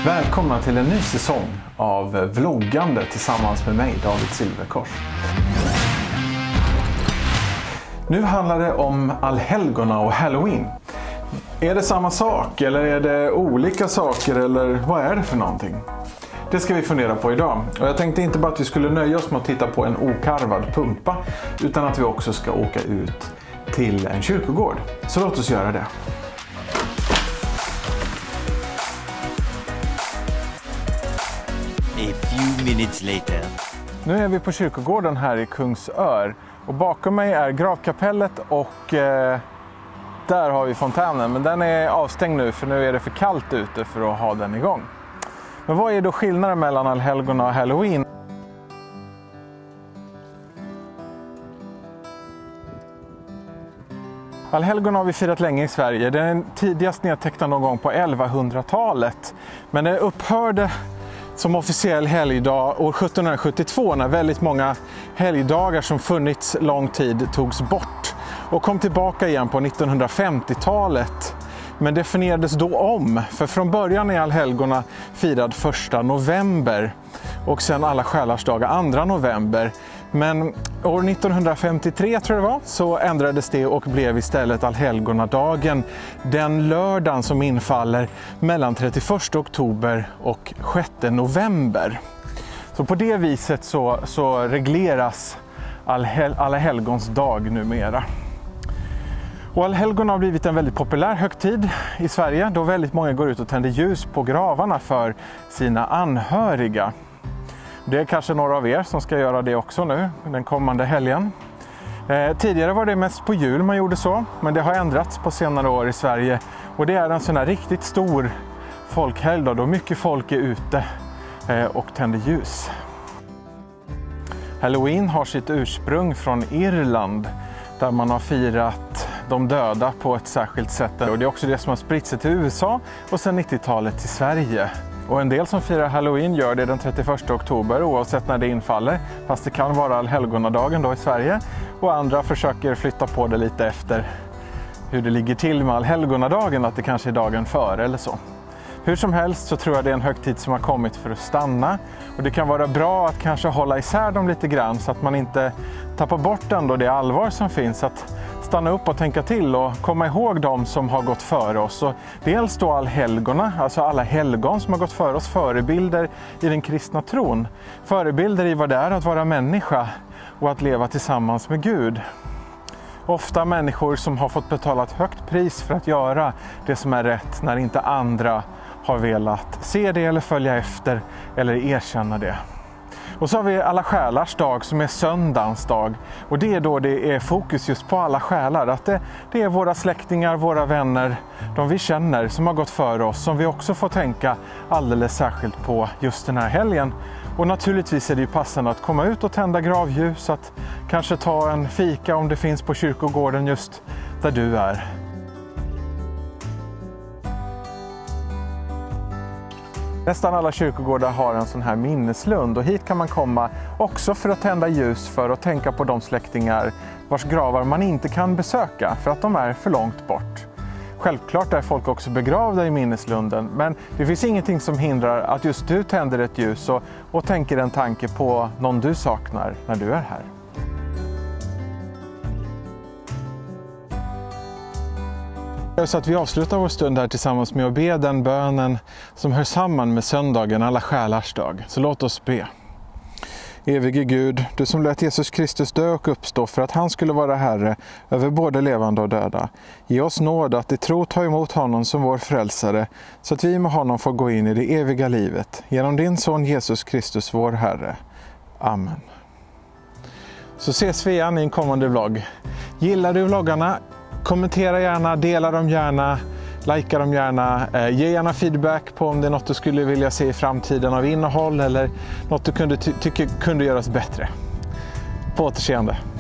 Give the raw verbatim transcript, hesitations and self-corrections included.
Välkomna till en ny säsong av vloggande tillsammans med mig, David Silverkors. Nu handlar det om allhelgona och Halloween. Är det samma sak eller är det olika saker eller vad är det för någonting? Det ska vi fundera på idag. Och jag tänkte inte bara att vi skulle nöja oss med att titta på en okarvad pumpa, utan att vi också ska åka ut till en kyrkogård. Så låt oss göra det. A few minutes later. Nu är vi på kyrkogården här i Kungsör. Och bakom mig är gravkapellet och eh, där har vi fontänen. Men den är avstängd nu för nu är det för kallt ute för att ha den igång. Men vad är då skillnaden mellan allhelgona och Halloween? Allhelgona har vi firat länge i Sverige. Den är tidigast nedtecknad någon gång på elvahundratalet. Men det upphörde som officiell helgdag år sjuttonhundrasjuttiotvå när väldigt många helgdagar som funnits lång tid togs bort och kom tillbaka igen på nittonhundrafemtiotalet. Men definierades då om, för från början är allhelgona firad första november och sen alla själars dagar andra november. Men år nittonhundrafemtiotre tror jag det var, så ändrades det och blev istället allhelgonadagen den lördagen som infaller mellan trettioförsta oktober och sjätte november. Så på det viset så, så regleras allhel, alla helgons dag numera. Och allhelgona har blivit en väldigt populär högtid i Sverige då väldigt många går ut och tänder ljus på gravarna för sina anhöriga. Det är kanske några av er som ska göra det också nu, den kommande helgen. Eh, tidigare var det mest på jul man gjorde så, men det har ändrats på senare år i Sverige. Och det är en sån här riktigt stor folkhelg då, då mycket folk är ute eh, och tänder ljus. Halloween har sitt ursprung från Irland där man har firat de döda på ett särskilt sätt. Och det är också det som har spritt sig till U S A och sedan nittiotalet till Sverige. Och en del som firar Halloween gör det den trettioförsta oktober oavsett när det infaller. Fast det kan vara allhelgonadagen då i Sverige. Och andra försöker flytta på det lite efter hur det ligger till med allhelgonadagen. Att det kanske är dagen före eller så. Hur som helst så tror jag det är en högtid som har kommit för att stanna. Och det kan vara bra att kanske hålla isär dem lite grann så att man inte tappar bort ändå det allvar som finns. Att stanna upp och tänka till och komma ihåg dem som har gått före oss. Och dels då allhelgona, alltså alla helgon som har gått före oss, förebilder i den kristna tron. Förebilder i vad det är att vara människa och att leva tillsammans med Gud. Ofta människor som har fått betala ett högt pris för att göra det som är rätt när inte andra har velat se det eller följa efter eller erkänna det. Och så har vi alla själars dag som är söndagens dag. Och det är då det är fokus just på alla själar. Att det, det är våra släktingar, våra vänner, de vi känner som har gått före oss. Som vi också får tänka alldeles särskilt på just den här helgen. Och naturligtvis är det ju passande att komma ut och tända gravljus. Att kanske ta en fika om det finns på kyrkogården just där du är. Nästan alla kyrkogårdar har en sån här minneslund och hit kan man komma också för att tända ljus för att tänka på de släktingar vars gravar man inte kan besöka för att de är för långt bort. Självklart är folk också begravda i minneslunden, men det finns ingenting som hindrar att just du tänder ett ljus och, och tänker en tanke på någon du saknar när du är här. Så att vi avslutar vår stund här tillsammans med att be den bönen som hör samman med söndagen, alla själars dag. Så låt oss be. Evige Gud, du som lät Jesus Kristus dö och uppstå för att han skulle vara Herre över både levande och döda. Ge oss nåd att i tro ta emot honom som vår frälsare så att vi med honom får gå in i det eviga livet. Genom din son Jesus Kristus, vår Herre. Amen. Så ses vi igen i en kommande vlogg. Gillar du vloggarna? Kommentera gärna, dela dem gärna, likea dem gärna, eh, ge gärna feedback på om det är något du skulle vilja se i framtiden av innehåll eller något du kunde ty- tycker kunde göras bättre. På återseende.